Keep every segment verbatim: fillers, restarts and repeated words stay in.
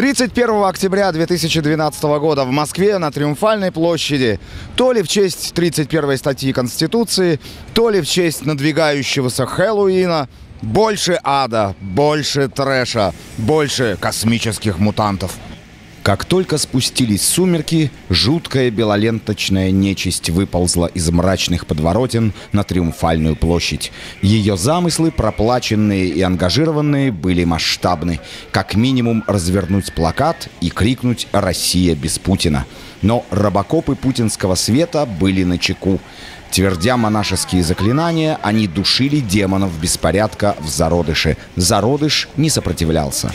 тридцать первого октября две тысячи двенадцатого года в Москве на Триумфальной площади, то ли в честь тридцать первой статьи Конституции, то ли в честь надвигающегося Хэллоуина, больше ада, больше трэша, больше космических мутантов. Как только спустились сумерки, жуткая белоленточная нечисть выползла из мрачных подворотен на Триумфальную площадь. Ее замыслы, проплаченные и ангажированные, были масштабны. Как минимум развернуть плакат и крикнуть «Россия без Путина». Но робокопы путинского света были начеку. Твердя монашеские заклинания, они душили демонов беспорядка в зародыше. Зародыш не сопротивлялся.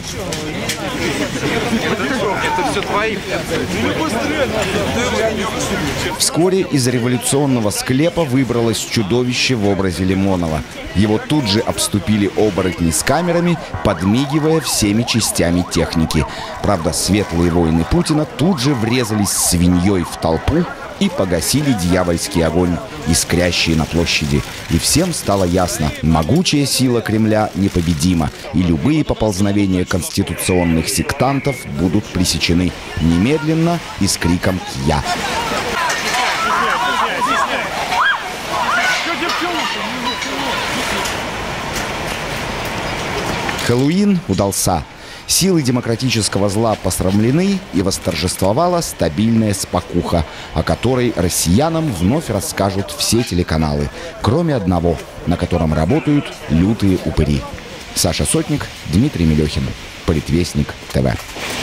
Вскоре из революционного склепа выбралось чудовище в образе Лимонова. Его тут же обступили оборотни с камерами, подмигивая всеми частями техники. Правда, светлые воины Путина тут же врезались свиньей в толпу и погасили дьявольский огонь, искрящий на площади. И всем стало ясно, могучая сила Кремля непобедима, и любые поползновения конституционных сектантов будут пресечены немедленно и с криком «Я!». Хэллоуин удался. Силы демократического зла посрамлены, и восторжествовала стабильная спокуха, о которой россиянам вновь расскажут все телеканалы, кроме одного, на котором работают лютые упыри. Саша Сотник, Дмитрий Мелехин. Политвестник ТВ.